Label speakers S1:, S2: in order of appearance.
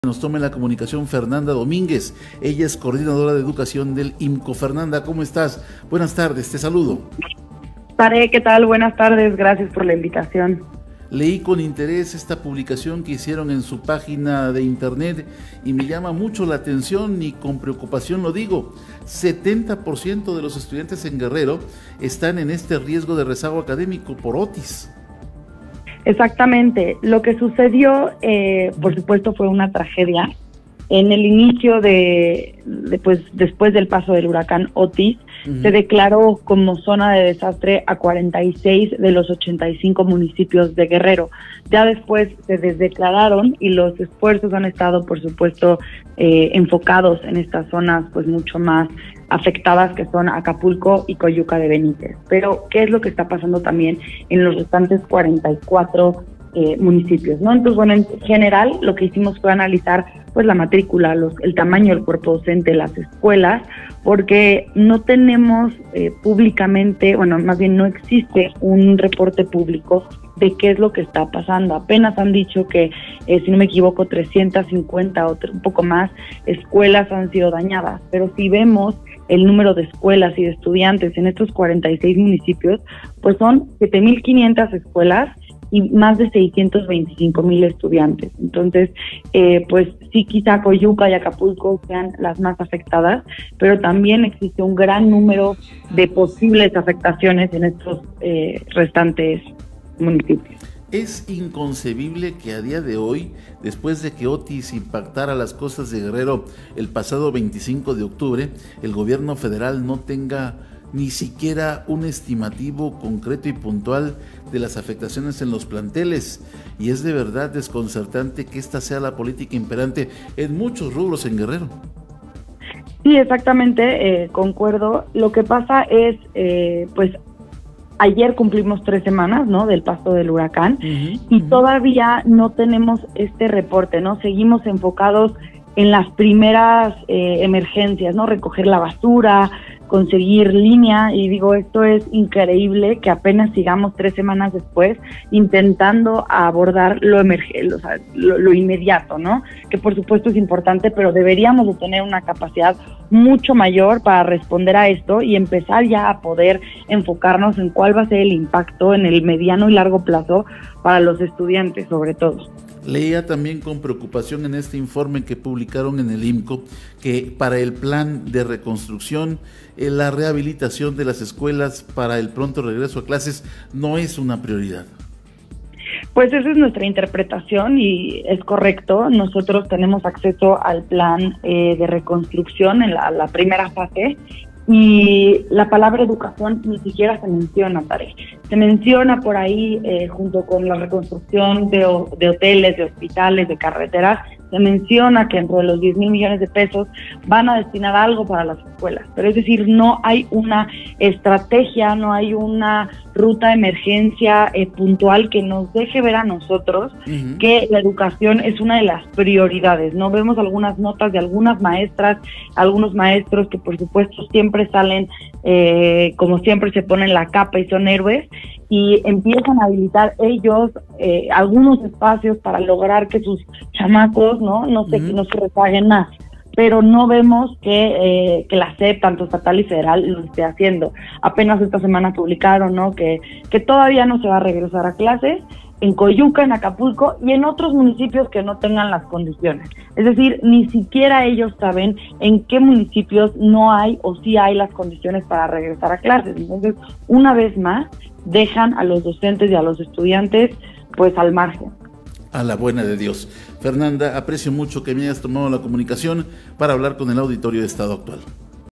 S1: Nos tome la comunicación Fernanda Domínguez. Ella es coordinadora de educación del IMCO. Fernanda, ¿cómo estás? Buenas tardes, te saludo.
S2: Tare, ¿qué tal? Buenas tardes, gracias por la invitación.
S1: Leí con interés esta publicación que hicieron en su página de internet y me llama mucho la atención y con preocupación lo digo. 70% de los estudiantes en Guerrero están en este riesgo de rezago académico por Otis.
S2: Exactamente, lo que sucedió, por supuesto, fue una tragedia. En el inicio después del paso del huracán Otis, se declaró como zona de desastre a 46 de los 85 municipios de Guerrero. Ya después se desdeclararon y los esfuerzos han estado, por supuesto, enfocados en estas zonas pues mucho más afectadas, que son Acapulco y Coyuca de Benítez. Pero, ¿qué es lo que está pasando también en los restantes 44 municipios, ¿no? Entonces, bueno, en general lo que hicimos fue analizar pues la matrícula, el tamaño del cuerpo docente, las escuelas, porque no tenemos públicamente, bueno, más bien no existe un reporte público de qué es lo que está pasando. Apenas han dicho que, si no me equivoco, 350 o un poco más escuelas han sido dañadas, pero si vemos el número de escuelas y de estudiantes en estos 46 municipios, pues son 7,500 escuelas y más de 625,000 estudiantes. Entonces, pues sí, quizá Coyuca y Acapulco sean las más afectadas, pero también existe un gran número de posibles afectaciones en estos restantes municipios.
S1: Es inconcebible que a día de hoy, después de que Otis impactara las costas de Guerrero el pasado 25 de octubre, el gobierno federal no tenga ni siquiera un estimativo concreto y puntual de las afectaciones en los planteles, y es de verdad desconcertante que esta sea la política imperante en muchos rubros en Guerrero.
S2: Sí, exactamente, concuerdo. Lo que pasa es, pues, ayer cumplimos 3 semanas, ¿no?, del paso del huracán, y todavía no tenemos este reporte, ¿no? Seguimos enfocados en las primeras emergencias, ¿no? Recoger la basura, conseguir línea, y digo, esto es increíble que apenas sigamos 3 semanas después intentando abordar lo inmediato, ¿no? Que por supuesto es importante, pero deberíamos de tener una capacidad mucho mayor para responder a esto y empezar ya a poder enfocarnos en cuál va a ser el impacto en el mediano y largo plazo para los estudiantes, sobre todo.
S1: Leía también con preocupación en este informe que publicaron en el IMCO que para el plan de reconstrucción, la rehabilitación de las escuelas para el pronto regreso a clases no es una prioridad.
S2: Pues esa es nuestra interpretación y es correcto. Nosotros tenemos acceso al plan de reconstrucción en la primera fase, y la palabra educación ni siquiera se menciona, Tare. Se menciona por ahí junto con la reconstrucción de hoteles, de hospitales, de carreteras. Se menciona que entre los 10,000 millones de pesos van a destinar algo para las escuelas, pero es decir, no hay una estrategia, no hay una ruta de emergencia puntual que nos deje ver a nosotros que la educación es una de las prioridades, ¿no? Vemos algunas notas de algunas maestras, algunos maestros que por supuesto siempre salen, como siempre se ponen la capa y son héroes, y empiezan a habilitar ellos algunos espacios para lograr que sus chamacos no se rezaguen más, pero no vemos que la SEP, tanto estatal y federal, lo esté haciendo. Apenas esta semana publicaron, ¿no?, que todavía no se va a regresar a clases en Coyuca, en Acapulco y en otros municipios que no tengan las condiciones. Es decir, ni siquiera ellos saben en qué municipios no hay o sí hay las condiciones para regresar a clases. Entonces, una vez más, dejan a los docentes y a los estudiantes pues al margen.
S1: A la buena de Dios. Fernanda, aprecio mucho que me hayas tomado la comunicación para hablar con el auditorio de Estado Actual.